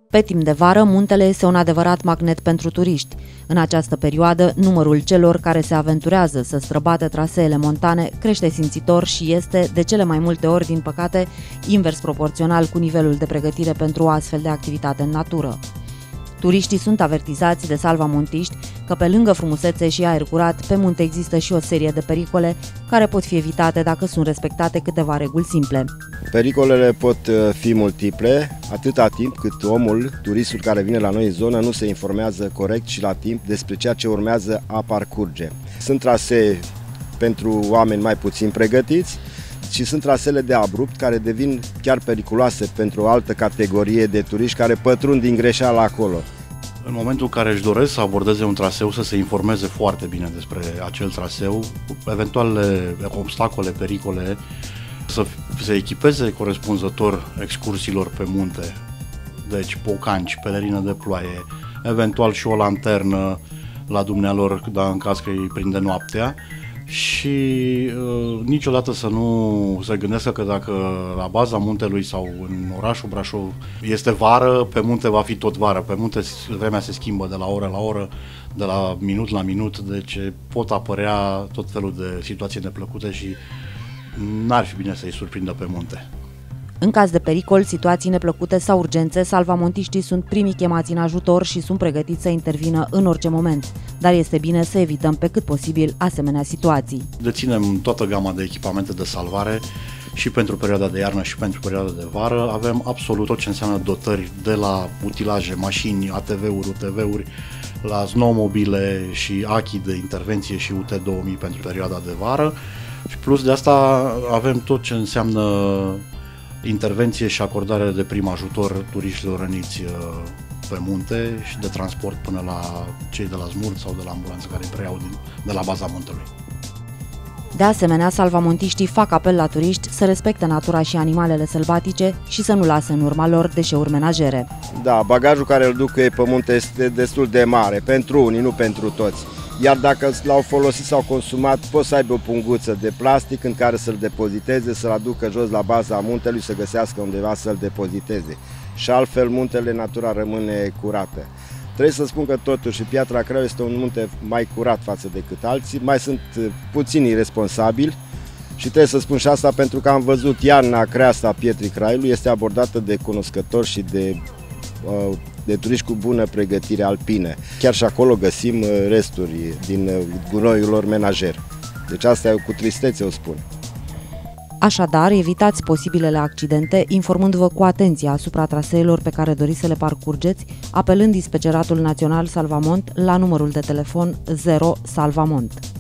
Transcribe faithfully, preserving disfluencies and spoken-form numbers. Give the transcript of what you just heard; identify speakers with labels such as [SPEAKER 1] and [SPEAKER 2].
[SPEAKER 1] Pe timp de vară, muntele este un adevărat magnet pentru turiști. În această perioadă, numărul celor care se aventurează să străbată traseele montane crește simțitor și este, de cele mai multe ori, din păcate, invers proporțional cu nivelul de pregătire pentru o astfel de activitate în natură. Turiștii sunt avertizați de salvamontiști că, pe lângă frumusețe și aer curat, pe munte există și o serie de pericole care pot fi evitate dacă sunt respectate câteva reguli simple.
[SPEAKER 2] Pericolele pot fi multiple, atâta timp cât omul, turistul care vine la noi în zonă, nu se informează corect și la timp despre ceea ce urmează a parcurge. Sunt trasee pentru oameni mai puțin pregătiți și sunt traseele de abrupt care devin chiar periculoase pentru o altă categorie de turiști care pătrund din greșeală acolo.
[SPEAKER 3] În momentul în care își doresc să abordeze un traseu, să se informeze foarte bine despre acel traseu, eventuale obstacole, pericole, să se echipeze corespunzător excursiilor pe munte, deci pocanci, pelerină de ploaie, eventual și o lanternă la dumnealor, da, în caz că îi prinde noaptea. Și uh, niciodată să nu se gândească că dacă la baza muntelui sau în orașul Brașov este vară, pe munte va fi tot vară. Pe munte vremea se schimbă de la oră la oră, de la minut la minut, deci pot apărea tot felul de situații neplăcute și n-ar fi bine să-i surprindă pe munte.
[SPEAKER 1] În caz de pericol, situații neplăcute sau urgențe, salvamontiștii sunt primii chemați în ajutor și sunt pregătiți să intervină în orice moment. Dar este bine să evităm pe cât posibil asemenea situații.
[SPEAKER 3] Deținem toată gama de echipamente de salvare și pentru perioada de iarnă și pentru perioada de vară. Avem absolut tot ce înseamnă dotări, de la utilaje, mașini, A T V-uri, U T V-uri, la snowmobile și achi de intervenție și U T două mii pentru perioada de vară. Și plus de asta avem tot ce înseamnă intervenție și acordare de prim ajutor turiștilor răniți pe munte și de transport până la cei de la Smurt sau de la ambulanță care îi preiau din, de la baza muntelui.
[SPEAKER 1] De asemenea, salvamontiștii fac apel la turiști să respecte natura și animalele sălbatice și să nu lasă în urma lor deșeuri menajere.
[SPEAKER 2] Da, bagajul care îl duc ei pe munte este destul de mare, pentru unii, nu pentru toți. Iar dacă l-au folosit sau consumat, pot să aibă o punguță de plastic în care să-l depoziteze, să-l aducă jos la baza muntelui, să găsească undeva să-l depoziteze. Și altfel muntele, natura rămâne curată. Trebuie să spun că totuși Piatra Craiului este un munte mai curat față decât alții, mai sunt puțini irresponsabili și trebuie să spun și asta pentru că am văzut iarna creasta Pietrii Craiului, este abordată de cunoscători și de de turiști cu bună pregătire alpină. Chiar și acolo găsim resturi din gunoiul lor menajer. Deci asta cu tristețe o spun.
[SPEAKER 1] Așadar, evitați posibilele accidente, informându-vă cu atenție asupra traseelor pe care doriți să le parcurgeți, apelând Inspectoratul Național Salvamont la numărul de telefon zero Salvamont.